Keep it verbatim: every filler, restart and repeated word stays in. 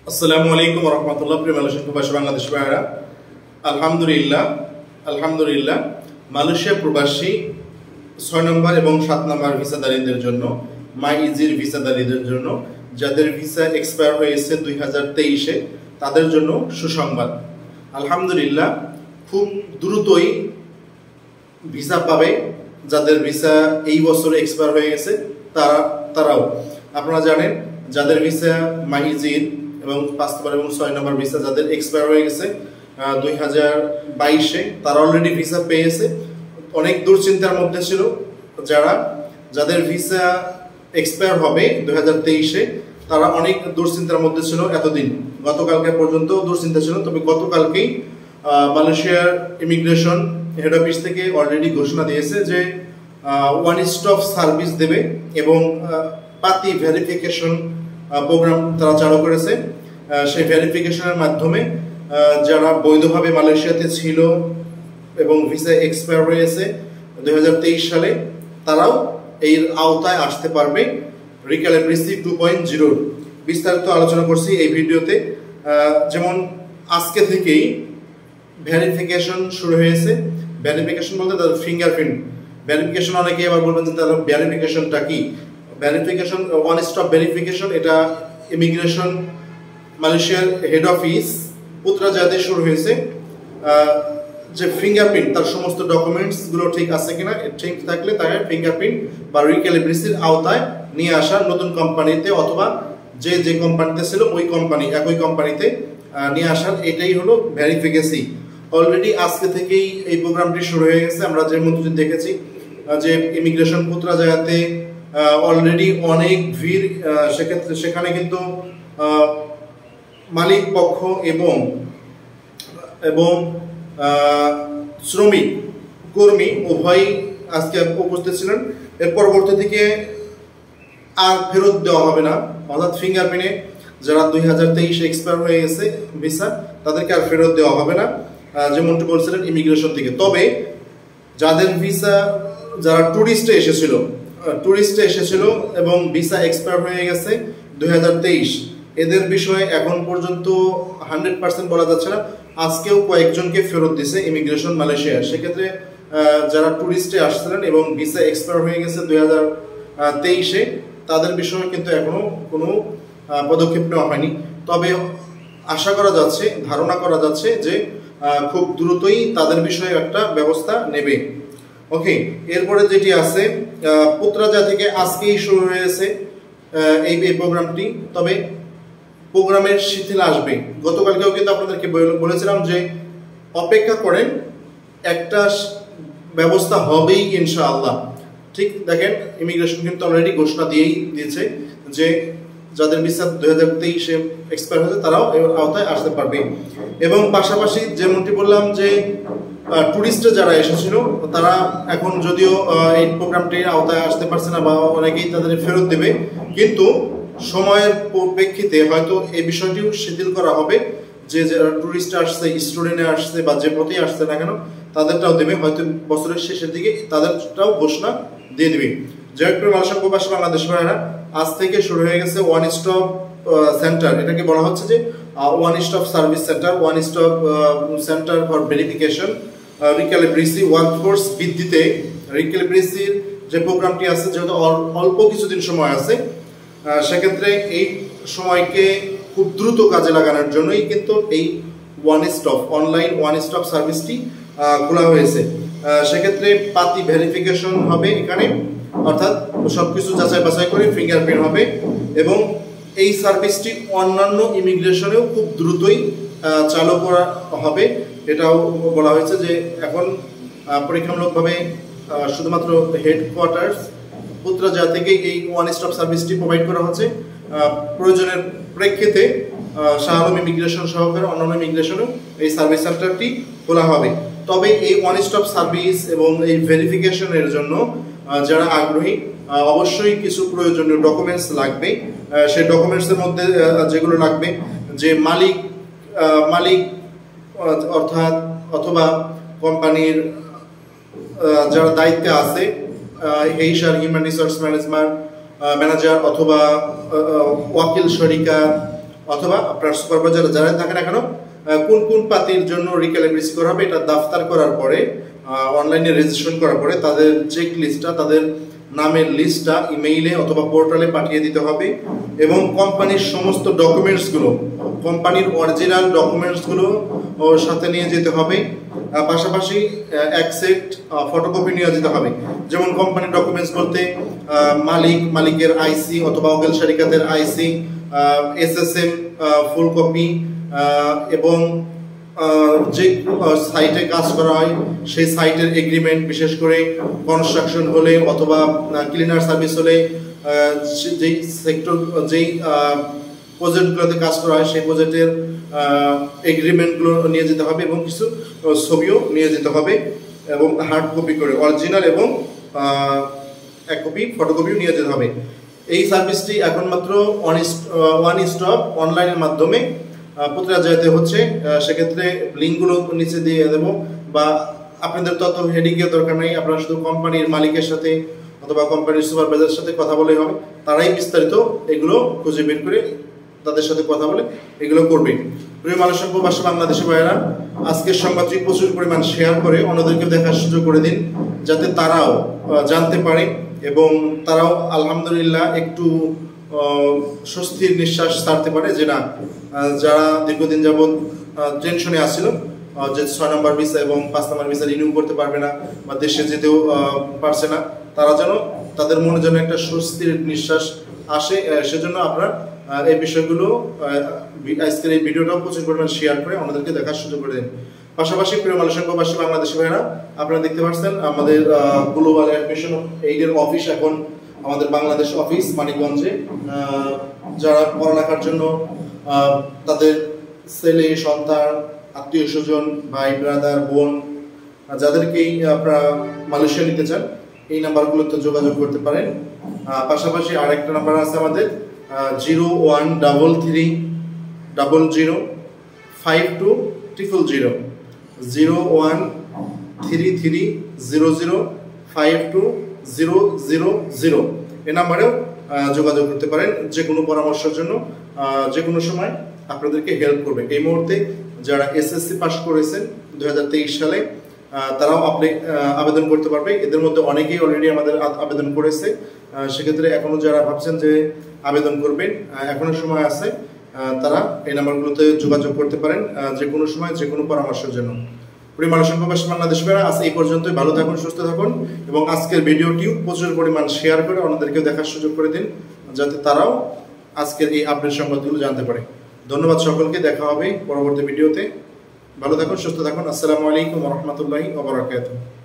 আসসালামু আলাইকুম ওয়া রাহমাতুল্লাহ। প্রিয় মালয়েশিয়ান প্রবাসী বাংলাদেশী ভাইরা, আলহামদুলিল্লাহ আলহামদুলিল্লাহ মালয়েশিয়া প্রবাসী ছয় নম্বর এবং সাত নম্বর ভিসাদারীদের জন্য, মাইইজির ভিসাদারীদের জন্য যাদের ভিসা এক্সপায়ার হয়েছে দুই হাজার তেইশে তাদের জন্য সুসংবাদ। আলহামদুলিল্লাহ খুব দ্রুতই ভিসা পাবে যাদের ভিসা এই বছর এক্সপায়ার হয়ে গেছে তারা তারাও আপনারা জানেন যাদের ভিসা মাইইজির এবং পাঁচ নম্বর এবং ছয় নম্বর ভিসা যাদের এক্সপায়ার হয়ে গেছে দুই হাজার বাইশে তারা অলরেডি ভিসা পেয়েছে। অনেক দুশ্চিন্তার মধ্যে ছিল যারা যাদের ভিসা এক্সপায়ার হবে দুই হাজার তেইশে তারা অনেক দুশ্চিন্তার মধ্যে ছিল এতদিন, গতকালকে পর্যন্ত দুশ্চিন্তা ছিল। তবে গতকালকেই মালয়েশিয়ার ইমিগ্রেশন হেড অফিস থেকে অলরেডি ঘোষণা দিয়েছে যে ওয়ান স্টপ সার্ভিস দেবে এবং পাতি ভেরিফিকেশন প্রোগ্রাম তারা চালু করেছে। সেই ভেরিফিকেশনের মাধ্যমে যারা বৈধভাবে মালয়েশিয়াতে ছিল এবং ভিসা এক্সপায়ার হয়েছে দুই হাজার তেইশ সালে তারাও এর আওতায় আসতে পারবে রিক্যালিব্রেশন টু পয়েন্ট জিরো। বিস্তারিত আলোচনা করছি এই ভিডিওতে। যেমন আজকে থেকেই ভেরিফিকেশন শুরু হয়েছে। ভেরিফিকেশন বলতে তাদের ফিঙ্গারপ্রিন্ট ভেরিফিকেশন, অনেকে আবার বলবেন যে তাদের ভেরিফিকেশনটা কি। ভেরিফিকেশন ওয়ান স্টপ ভেরিফিকেশন, এটা ইমিগ্রেশন মালয়েশিয়ার হেড অফিস পুত্রাজাতে শুরু হয়েছে। যে ফিঙ্গারপ্রিন্ট তার সমস্ত ডকুমেন্টসগুলো ঠিক আছে কিনা, ঠিক থাকলে তাকে ফিঙ্গারপ্রিন্ট বা রিক্যালিব্রেশনের আওতায় নিয়ে আসার নতুন কোম্পানিতে অথবা যে যে কোম্পানিতে ছিল ওই কোম্পানি একই কোম্পানিতে নিয়ে আসার, এটাই হলো ভেরিফিকেশন। অলরেডি আজকে থেকেই এই প্রোগ্রামটি শুরু হয়ে গেছে। আমরা যে মধ্যে দেখেছি যে ইমিগ্রেশন পুত্রাজাতে অলরেডি অনেক ভিড়, সেক্ষেত্রে সেখানে কিন্তু মালিক পক্ষ এবং এবং শ্রমিক কর্মী উভয়ই আজকে উপস্থিত ছিলেন। এর পরবর্তী থেকে আর ফেরত দেওয়া হবে না, অর্থাৎ ফিঙ্গারপ্রিন্টে যারা দুই হাজার তেইশে এক্সপায়ার হয়ে গেছে ভিসা তাদেরকে আর ফেরত দেওয়া হবে না, যেমনটি বলছিলেন ইমিগ্রেশন থেকে। তবে যাদের ভিসা যারা ট্যুরিস্টে এসেছিল ট্যুরিস্টে এসেছিল এবং ভিসা এক্সপায়ার হয়ে গেছে দুই হাজার তেইশ, এদের বিষয়ে এখন পর্যন্ত হান্ড্রেড পার্সেন্ট বলা যাচ্ছে না। আজকেও কয়েকজনকে ফেরত দিছে ইমিগ্রেশন মালয়েশিয়া। সেক্ষেত্রে যারা ট্যুরিস্টে আসছিলেন এবং ভিসা এক্সপায়ার হয়ে গেছে দুই হাজার তেইশে তাদের বিষয়ে কিন্তু এখনো কোনো পদক্ষেপ নেওয়া হয়নি। তবে আশা করা যাচ্ছে, ধারণা করা যাচ্ছে যে খুব দ্রুতই তাদের বিষয়ে একটা ব্যবস্থা নেবে। ওকে, এরপরে যেটি আছে পুত্রাজা থেকে আজকেই শুরু হয়েছে এই এই প্রোগ্রামটি। তবে প্রোগ্রামের শিথিল আসবে। গতকালকেও কিন্তু আপনাদেরকে বলেছিলাম যে অপেক্ষা করেন, একটা ব্যবস্থা হবেই ইনশাআল্লাহ। ঠিক দেখেন, ইমিগ্রেশন কিন্তু অলরেডি ঘোষণা দিয়েই দিয়েছে যে যাদের ভিসা দুই হাজার তেইশে এক্সপায়ার হয়েছে তারাও এর আওতায় আসতে পারবে। এবং পাশাপাশি যেমনটি বললাম যে ট্যুরিস্টে যারা এসেছিল তারা এখন যদিও এই প্রোগ্রামটির আওতায় আসতে পারছে না বা অনেকেই তাদের ফেরত দেবে, কিন্তু সময়ের প্রেক্ষিতে হয়তো এই বিষয়টিও শিথিল করা হবে যে যারা ট্যুরিস্ট আসছে, স্টুডেন্টে আসছে বা যে পথেই আসছে না কেন তাদেরটাও দেবে। হয়তো বছরের শেষের দিকে তাদেরটাও ঘোষণা দিয়ে দেবে। জয়পুর মালয়েশিয়া প্রবাসী বাংলাদেশ ভাইরা, আজ থেকে শুরু হয়ে গেছে ওয়ান স্টপ সেন্টার। এটাকে বলা হচ্ছে যে one stop service centre, one stop centre for verification recalibration workforce বৃদ্ধিতে। রিক্যালিব্রেশন যে প্রোগ্রামটি আছে, যেহেতু অল্প কিছুদিন সময় আছে, সেক্ষেত্রে এই সময়কে খুব দ্রুত কাজে লাগানোর জন্যই কিন্তু এই one stop online one stop সার্ভিসটি খোলা হয়েছে। সেক্ষেত্রে পাতি ভেরিফিকেশন হবে এখানে, অর্থাৎ সবকিছু যাচাই বাছাই করে ফিঙ্গারপ্রিন্ট হবে এবং এই সার্ভিসটি অন্যান্য ইমিগ্রেশনেও খুব দ্রুতই চালু করা হবে। এটাও বলা হয়েছে যে এখন পরীক্ষামূলকভাবে শুধুমাত্র হেডকোয়ার্টার্স পুত্রাজা থেকে এই ওয়ান স্টপ সার্ভিসটি প্রোভাইড করা হচ্ছে। প্রয়োজনের প্রেক্ষিতে শাহ আলম ইমিগ্রেশন সহকারে অন্যান্য ইমিগ্রেশনেও এই সার্ভিস সেন্টারটি খোলা হবে। তবে এই ওয়ান স্টপ সার্ভিস এবং এই ভেরিফিকেশনের জন্য যারা আগ্রহী, অবশ্যই কিছু প্রয়োজনীয় ডকুমেন্টস লাগবে। সেই ডকুমেন্টসের মধ্যে যেগুলো লাগবে যে মালিক মালিক অর্থাৎ অথবা কোম্পানির যারা দায়িত্বে আছে, HR human resource management manager অথবা ওয়াকিল শরিকা অথবা আপনার সুপারভাইজার যারা থাকেন এখনো কোন কোন পাতির জন্য রিক্যালিব্রেশন করা হবে এটা দফতর করার পরে অনলাইনে রেজিস্ট্রেশন করার পরে তাদের চেক লিস্টটা তাদের নামের লিস্টটা ইমেইলে অথবা পোর্টালে পাঠিয়ে দিতে হবে এবং কোম্পানির সমস্ত ডকুমেন্টসগুলো কোম্পানির অরিজিনাল ডকুমেন্টসগুলো ওর সাথে নিয়ে যেতে হবে পাশাপাশি এক সেট ফটোকপি নিয়ে যেতে হবে যেমন কোম্পানির ডকুমেন্টস বলতে মালিক মালিকের আইসি অথবা ওগেল শরিকাতের আইসি এসএসএম ফুল কপি এবং যে সাইটে কাজ করা হয় সেই সাইটের এগ্রিমেন্ট বিশেষ করে কনস্ট্রাকশন হলে অথবা ক্লিনার সার্ভিস হলে যেই সেক্টর যেই প্রজেক্টগুলোতে কাজ করা হয় সেই প্রজেক্টের এগ্রিমেন্টগুলো নিয়ে যেতে হবে এবং কিছু ছবিও নিয়ে যেতে হবে এবং হার্ড কপি করে অরিজিনাল এবং এক কপি ফটোকপিও নিয়ে যেতে হবে। এই সার্ভিসটি এখন মাত্র ওয়ান স্টপ অনলাইনের মাধ্যমে প্রতিটা জায়গাতে হচ্ছে, সেক্ষেত্রে লিঙ্কগুলো নিচে দিয়ে দেবো বা আপনাদের তত হেডিংয়ের দরকার নেই, আপনারা শুধু কোম্পানির মালিকের সাথে অথবা কোম্পানির সুপারভাইজারের সাথে কথা বলেই হবে, তারাই বিস্তারিত এগুলো খুঁজে বের করে তাদের সাথে কথা বলে এগুলো করবে। প্রিয় মালয়েশিয়া প্রবাসী বাংলাদেশি ভাইয়েরা, আজকের সংবাদটি প্রচুর পরিমাণ শেয়ার করে অন্যদেরকে দেখার সুযোগ করে দিন যাতে তারাও জানতে পারে এবং তারাও আলহামদুলিল্লাহ একটু স্বস্তির নিঃশ্বাস ছাড়তে পারে যে না, যারা দীর্ঘদিন যাবৎ টেনশনে আসছিল যে ছয় নম্বর ভিসা এবং পাঁচ নম্বর ভিসা রিনিউ করতে পারবে না বা দেশে যেতেও পারছে না, তারা যেন তাদের মনে যেন একটা স্বস্তির নিঃশ্বাস আসে, সেজন্য আপনারা এই বিষয়গুলো আজকের এই ভিডিওটাও প্রচুর পরিমাণ শেয়ার করে আমাদেরকে দেখার সুযোগ করে দিন। পাশাপাশি প্রিয় মালয়েশিয়ান প্রবাসী বাংলাদেশি ভাইয়েরা, আপনারা দেখতে পাচ্ছেন আমাদের গ্লোবাল অ্যাডমিশন এইডের অফিস এখন আমাদের বাংলাদেশ অফিস মানিকগঞ্জে, যারা পড়ালেখার জন্য তাদের ছেলে সন্তান আত্মীয় স্বজন ভাই ব্রাদার বোন যাদেরকেই আপনারা মালয়েশিয়া নিতে চান এই নাম্বারগুলোতে যোগাযোগ করতে পারেন। পাশাপাশি আরেকটা নাম্বার আছে আমাদের zero one double three double zero five two triple zero zero one three three zero zero five two zero zero zero এই নাম্বারেও যোগাযোগ করতে পারেন যে কোনো পরামর্শের জন্য, যে কোনো সময় আপনাদেরকে হেল্প করবে। এই মুহূর্তে যারা এসএসসি পাস করেছেন দুই হাজার তেইশ সালে তারাও আপনি আবেদন করতে পারবে। এদের মধ্যে অনেকেই অলরেডি আমাদের আবেদন করেছে, সেক্ষেত্রে এখনও যারা ভাবছেন যে আবেদন করবেন এখনও সময় আছে, তারা এই নাম্বারগুলোতে যোগাযোগ করতে পারেন যে কোনো সময় যে কোনো পরামর্শের জন্য। প্রিয় মালয়েশিয়ান প্রবাসী বাংলাদেশি ভাইরা, আজ এই পর্যন্তই। ভালো থাকুন, সুস্থ থাকুন এবং আজকের ভিডিওটিও প্রচুর পরিমাণ শেয়ার করে অন্যদেরকেও দেখার সুযোগ করে দিন যাতে তারাও আজকের এই আপডেট সংবাদগুলো জানতে পারে। ধন্যবাদ সকলকে, দেখা হবে পরবর্তী ভিডিওতে। ভালো থাকুন, সুস্থ থাকুন। আসসালামু আলাইকুম ওয়া রাহমাতুল্লাহি ওয়া বারাকাতুহু।